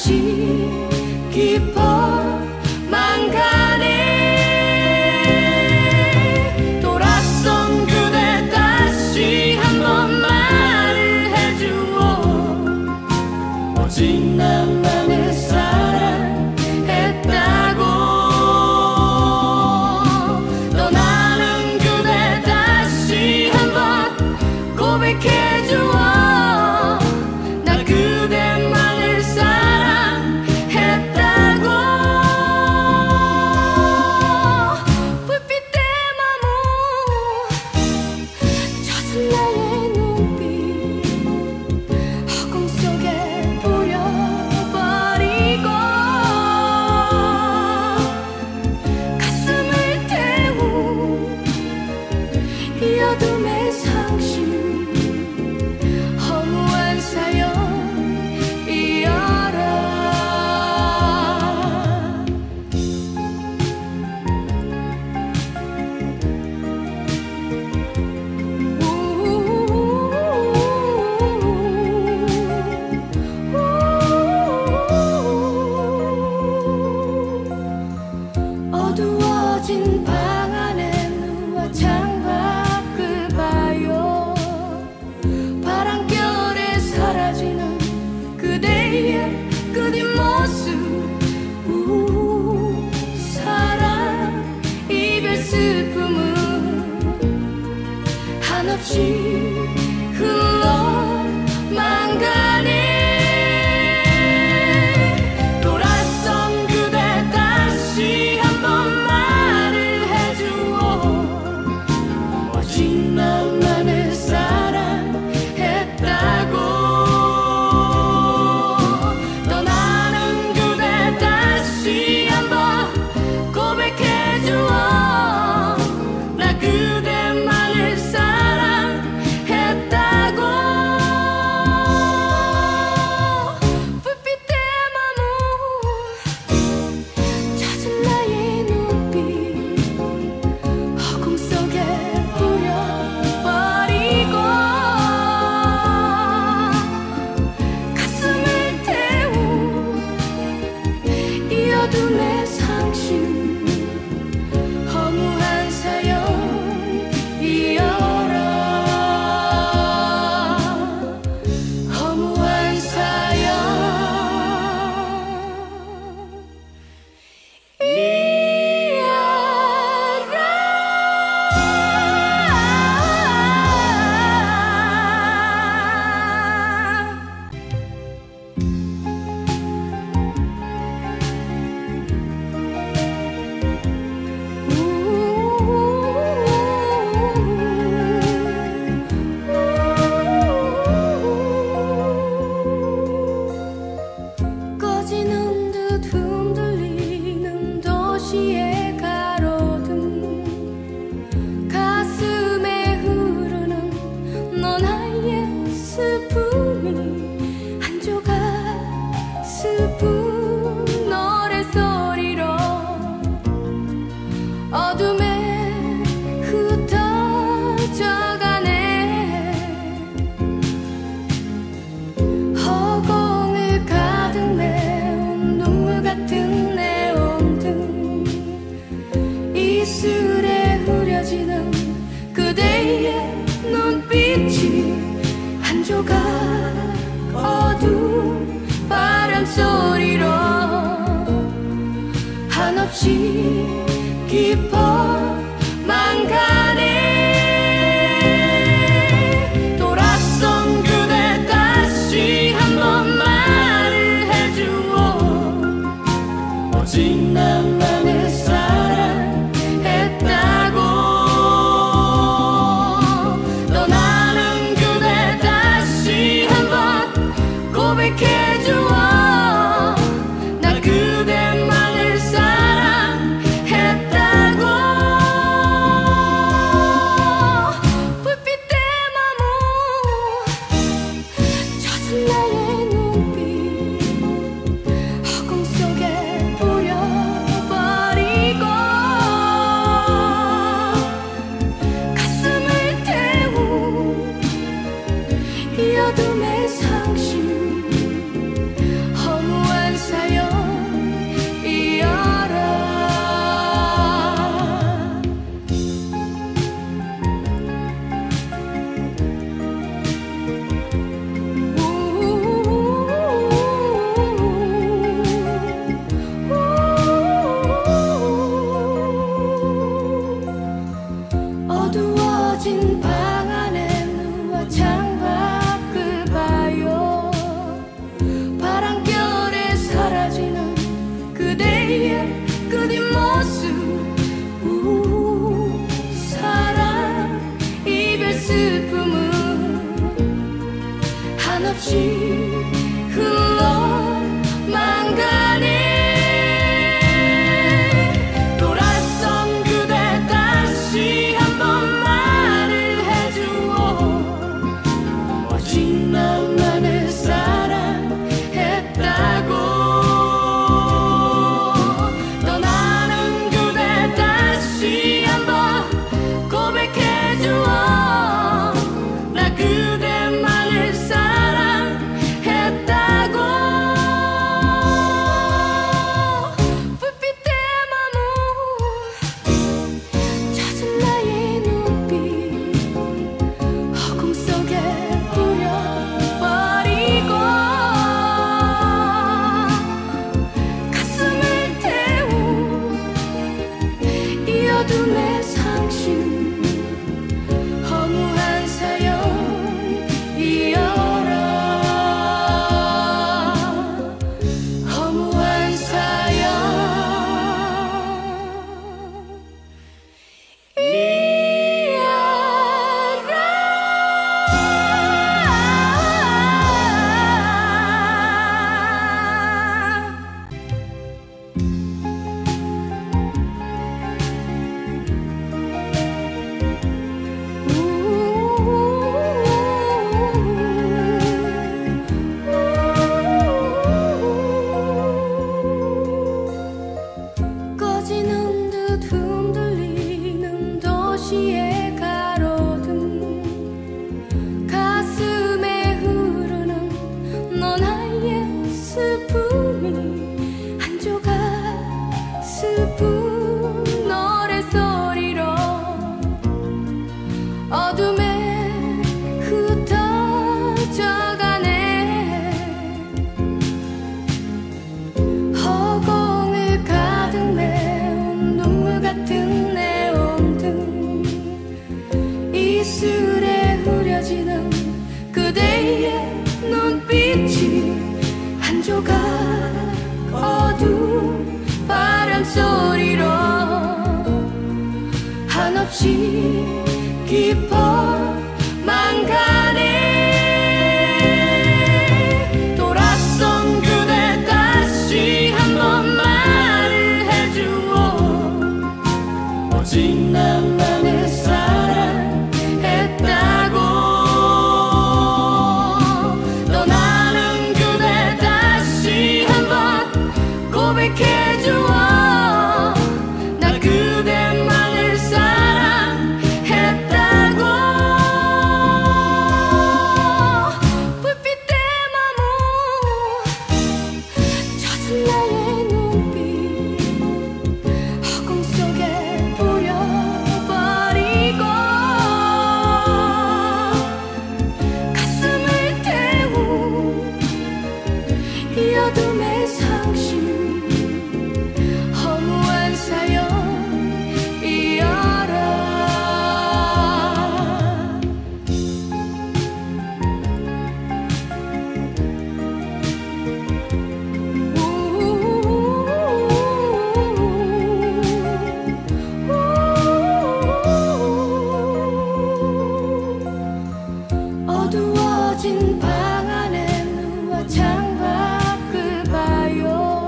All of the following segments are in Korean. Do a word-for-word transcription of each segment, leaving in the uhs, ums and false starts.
한없이 깊어만 가네. 돌아선 그대 다시 한번 말을 해주어. 오직 나만을 사랑했다고. 떠나는 그대 다시 한번 고백해주어. 나 그대만을 사랑했다고. 불빛 내 마음 젖은 나의 눈빛 허공 속에 뿌려버리고. 가슴을 태운 이 어둠의 상심 허무한 사연 이어라. 어두워진 방 안에 누워 창밖을 봐요. 바람결에 사라지는 그대의 그 뒷모습. 우 사랑 이별 슬픔은 한없이 흘러만 가네. 돌아선 그대 다시 한번 말을 해주어. 오직 나만을 사랑했다고. 떠나는 그대 다시 한번 고백해주어. 나 그대만을 사랑했다고. 불빛 내 마음 젖은 나의 눈빛 허공 속에 뿌려버리고. 가슴을 태운 이 어둠의 상심 허무한 사연 이어라. 허무한 사연 꺼지는 듯 흔들리는 도시의 가로등. 가슴에 흐르는 너 나의 슬픔이 한 조각 슬픈 노래소리로 어둠에 흩어져가네. 허공을 가득 메운 눈물 같은 네온등. 이슬에 흐려지는 그대의 눈빛이 한 조각 어두운 바람소리로 한없이 깊어만 가네. 돌아선 그대 다시 한번 말을 해주어. 오직 나만을 사랑했다고. 떠나는 그대 다시 한번 고백해주어. 나 그대만을 사랑했다고. 한없이 흘러만 가네. 돌아선 그대 다시 한번 말을 해주어 오직 나만을 사랑했다고. 떠나는 그대 다시 한번 고백해주어 나 그대만을 사랑했다고. 불빛에 머문 젖은 나의 눈빛 허공 속에 뿌려버리고 가슴을 태운 이 어둠의 상심 허무한 사연 이어라. 허무한 사연 꺼지는 듯 흔들리는 도시의 가로등 가슴에 흐르는 너 나의 슬픔이 한 조각 슬픈 노래소리로 어둠에 흩어져가네. 허공을 가득 메운 눈물 같은 네온등 이슬에 흐려지는 그대의 눈빛이 한 조각 어두운 바람소리로 한없이 깊어만 가네. 돌아선 그대 다시 한번 말을 해주어 오직 나만을 사랑했다고. 떠나는 그대 다시 한번 고백해주어 나 그대만을 사랑했다고. 불빛에 머문 젖은 나의 눈빛 허공 속에 뿌려버리고 가슴을 태운 이 어둠의 상심 허무한 사연 이어라. 어두워진 방 안에 누워 창밖을 봐요.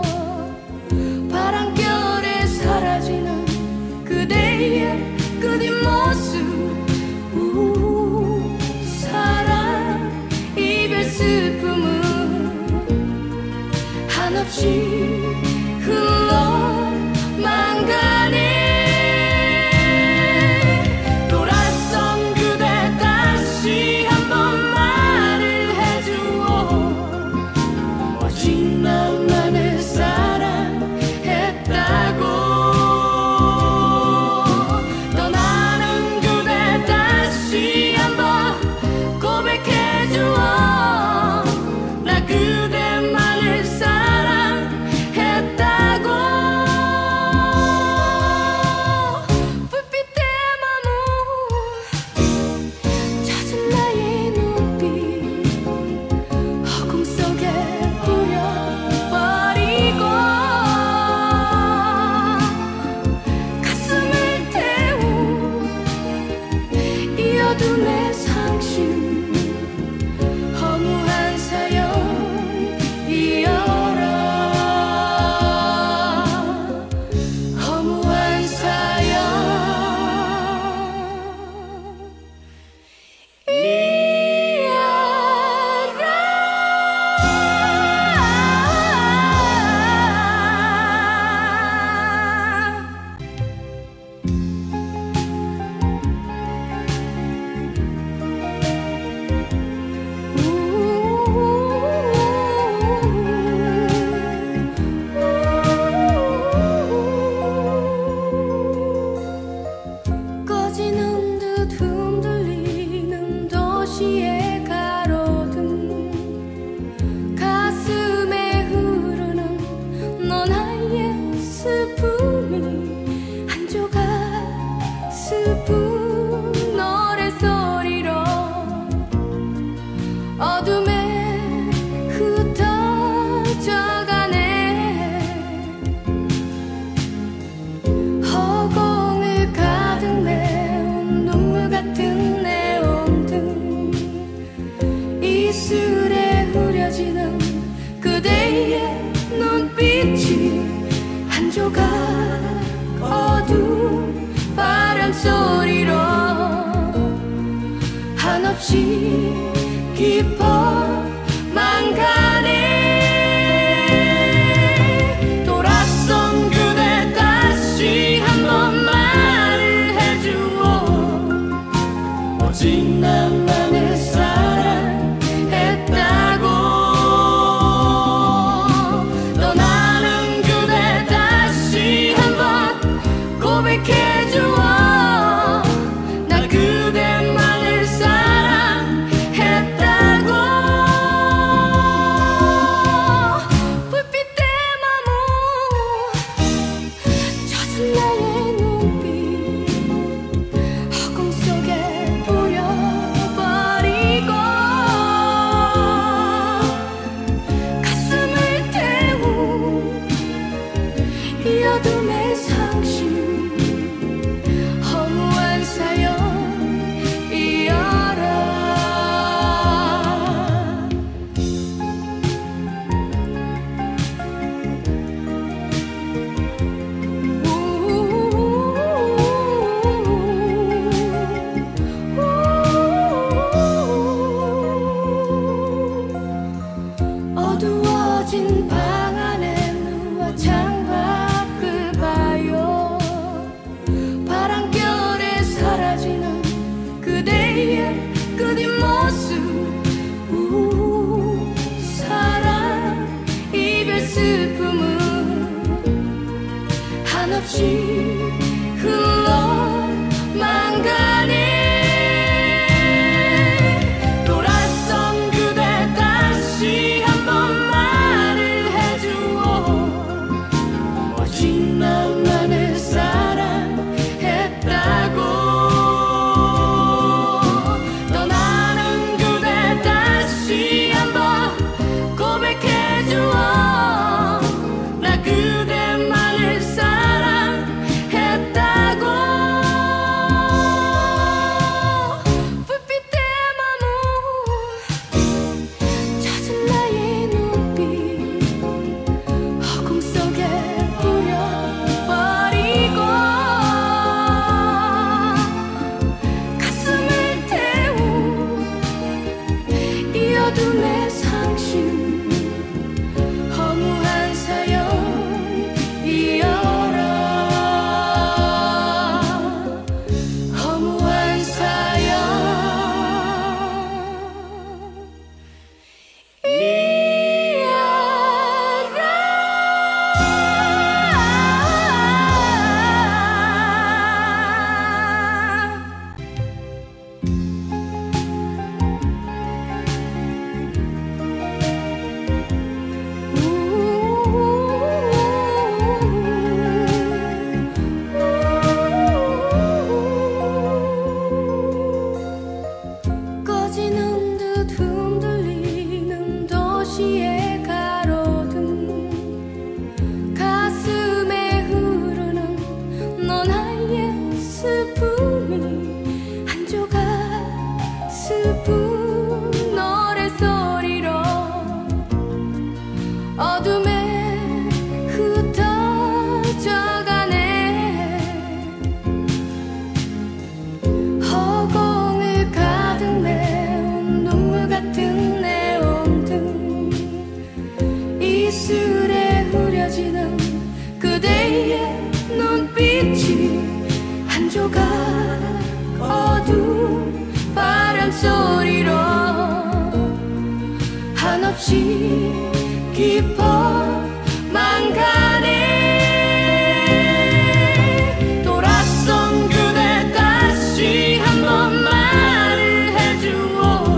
바람결에 사라지는 그대의 그 뒷모습 우 사랑 이별 슬픔은 한없이 흘러만 가네. 돌아선 그대 다시 한번 말을 해줘 도시의 가로등 가슴에 흐르는 너 나의 슬픔이 한 조각 슬픈 노래소리로 어둠에 흩어져가네. 허공을 가득 메운 눈물 같은 네온등 이슬에 흐려지는 그대의 눈빛이 한 조각 어두운 바람소리로 한없이 깊어만 가네. 돌아선 그대 다시 한번 말을 해주어 오직 나만을 사랑했다고. 떠나는 그대 다시 한번 고백해주어 나 그대만을 사랑했다고. 불빛에 머문 젖은 나의 눈빛 허공 속에 뿌려버리고 가슴을 태운 이 어둠의 상심 허무한 사연 이어라. 어두워진 방 안에 누워 창밖을 봐요. 바람결에 사라지는 그대의 끝인 모습. 우 사랑 이별 슬픔은 한없이 흘러만 가네. 돌아선 그대 다시 한번 말을 해주어 오직 나만을 사랑했다고. 떠나는 그대 다시 한번 고백해주어 나 그대만을 사랑했다고. 불빛에 머문 젖은 나의 눈빛 허공 속에 뿌려버리고 가슴을 태운 이 어둠의 상심 허무한 사연 이어라. 허무한 사연 꺼지는 듯 흔들리는 도시의 가로등 가슴에 흐르는 너 나의 슬픔이 한 조각 슬픈 노래소리로 어둠에 흩어져가네. 허공을 가득 메운 눈물 같은 네온등 이슬에 흐려지는 그대의 눈빛이 한 조각 어두운 바람소리로 한없이 깊어만 가네. 돌아선 그대 다시 한번 말을 해주어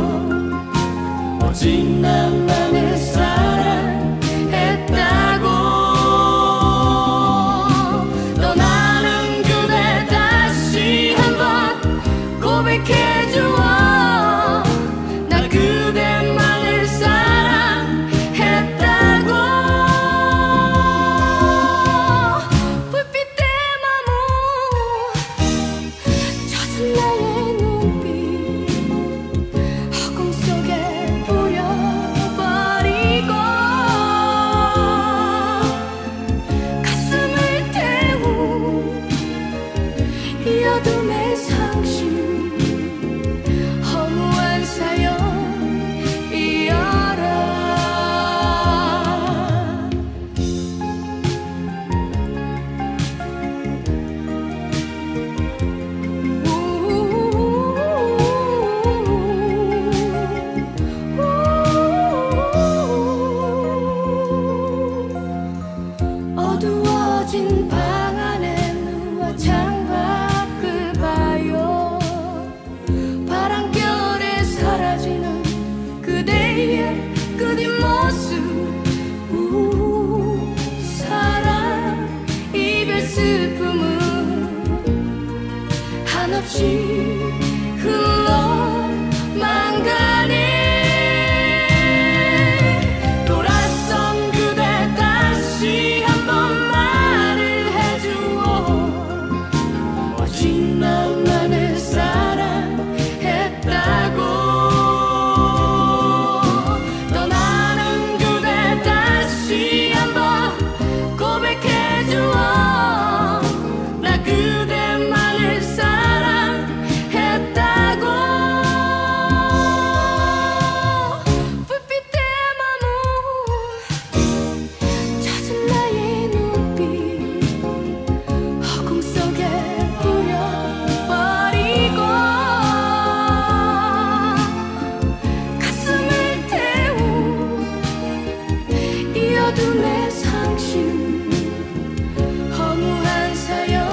어둠의 상심 허무한 사연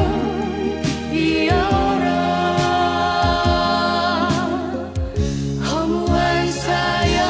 이어라 허무한 사연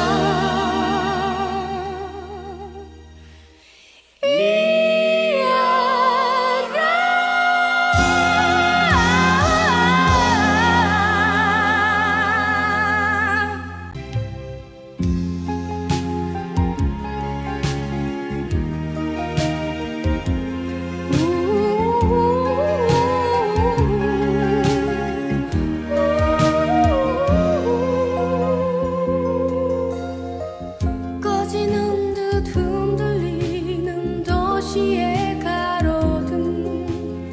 꺼지는 듯 흔들리는 도시의 가로등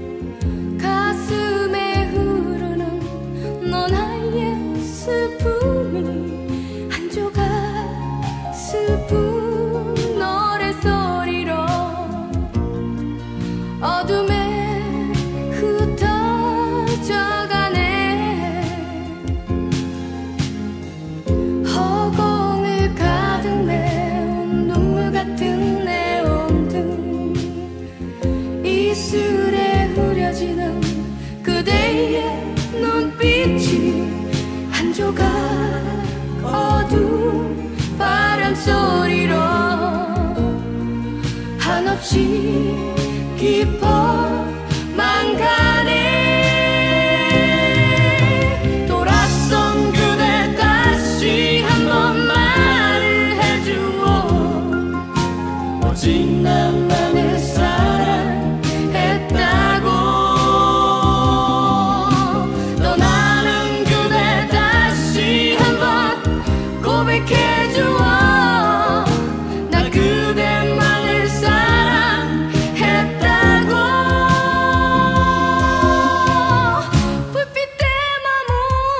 가슴에 흐르는 너 나의 슬픔이 한 조각 슬픈 노래소리로 어둠에 흩어져가네 허공을 가득 메운 눈물 같은 네온등 이슬에 흐려지는 그대의 눈빛이 한 조각 어두운 바람 소리로 한없이 깊어만 가네 돌아선 그대 다시 한번 말을 해주어 오직 나만을 사랑했다고 떠나는 그대 다시 한번 고백해주어 나 그대만을 사랑했다고 불빛에 마무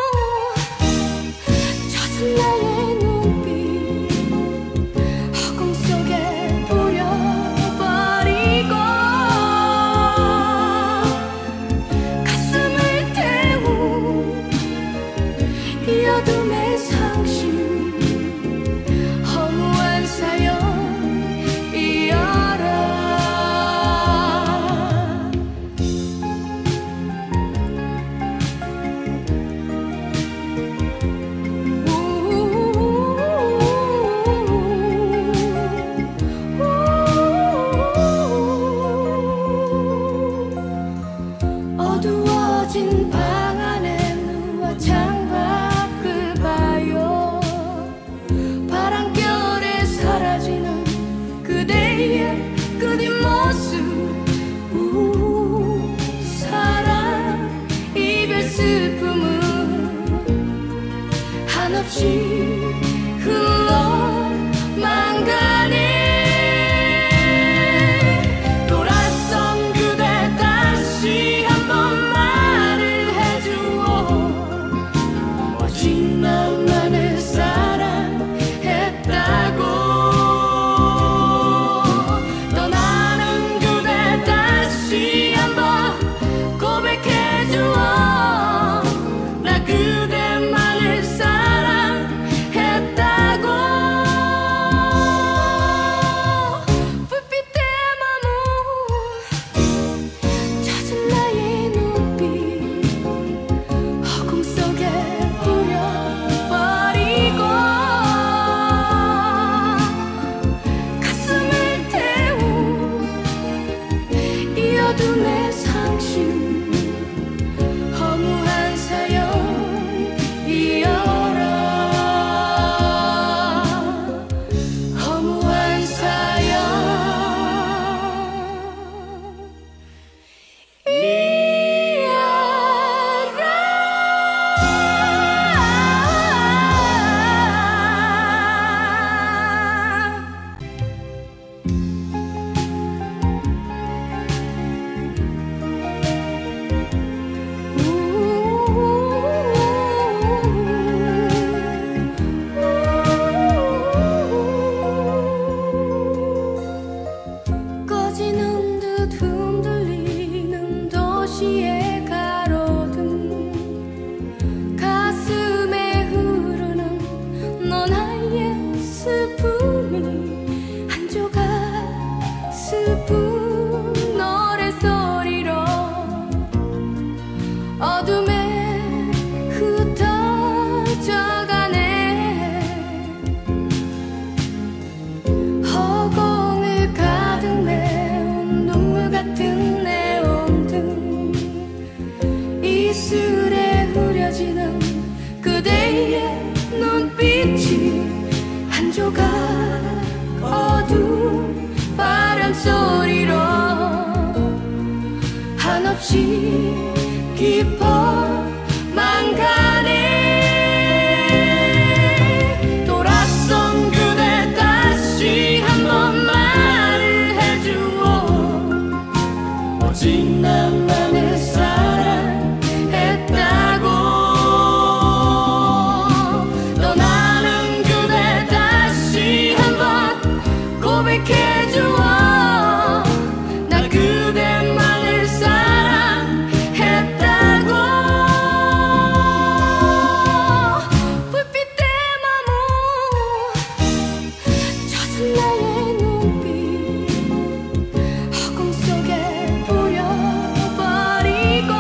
젖은 나의 눈빛 허공 속에 뿌려버리고 가슴을 태운 이 어둠의 상심 허무한 사연 이어라 어두워진 방 안에 누워 창밖을 봐요 바람결에 사라지는 그대의 그 뒷모습 우 사랑 이별 슬픔은 한없이 흘러만 가네 돌아선 그대 다시 한번 말을 해주어 오직 나만을 사랑했다고 떠나는 그대 다시 한번 고백해주어 나 그대만을 사랑했다고 다시 깊어만 가네. 돌아선 그대 다시 한번 말을 해주어. 오직 나만을 사랑했다고. 떠나는 그대 다시 한번 고백해주어. 나 그대만을 사랑했다고. 불빛에 마무 젖은 나의 눈빛 허공 속에 뿌려버리고.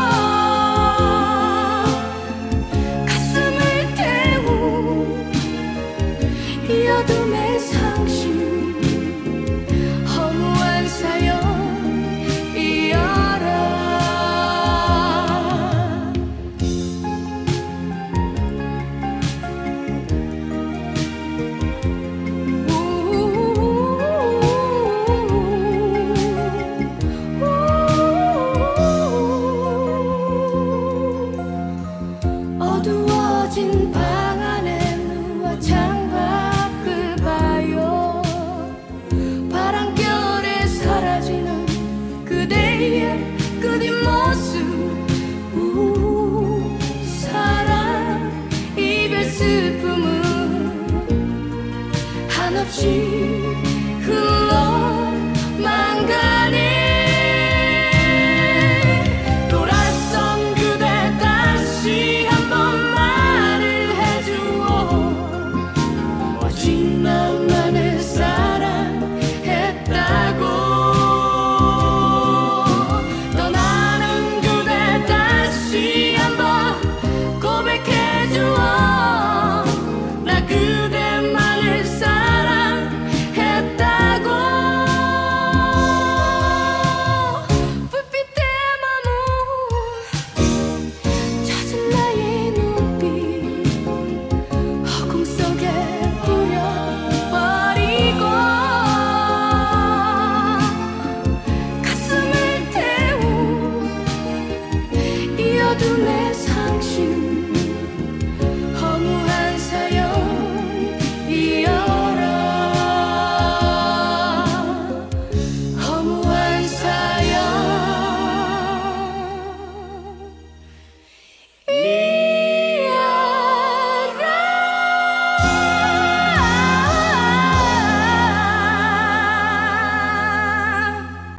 가슴을 태운 이 어둠의 상심 허무한 사연 이어라. 어두워진 방 안에 누워 창밖을 봐요. 바람결에 사라지는 그대의 그 뒷모습. 우 사랑 이별 슬픔은 한없이